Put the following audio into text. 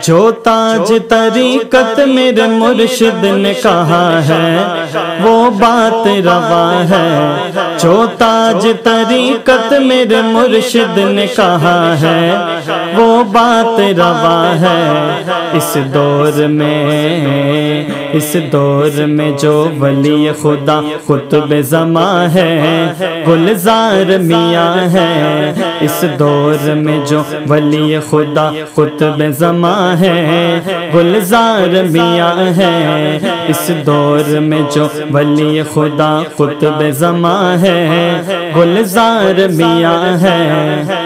जो ताज तरीकत मेरे मुर्शिद ने कहा है वो बात रवा है। जो ताज तरीकत मेरे मुर्शिद ने कहा है वो बात रवा है। इस दौर में जो वली खुदा खुतब ज़मा है गुलजार मियाँ है। इस दौर में जो वली खुदा खुतब ज़मा है गुलजार मियाँ है। इस दौर में जो वली खुदा खुतब ज़मा है गुलजार मियाँ है।